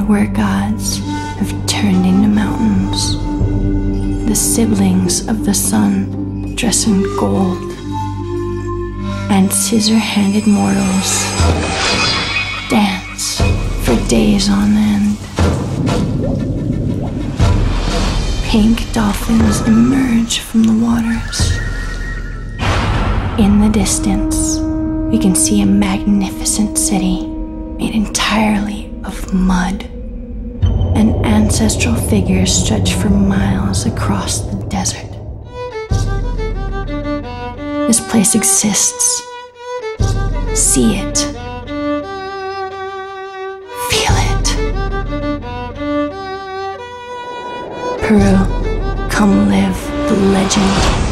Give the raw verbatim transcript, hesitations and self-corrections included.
where gods have turned into mountains. The siblings of the sun dress in gold, and scissor-handed mortals dance for days on end. Pink dolphins emerge from the waters. In the distance, we can see a magnificent city made entirely of mud, and ancestral figures stretch for miles across the desert. This place exists. See it. Feel it. Peru, come live the legend.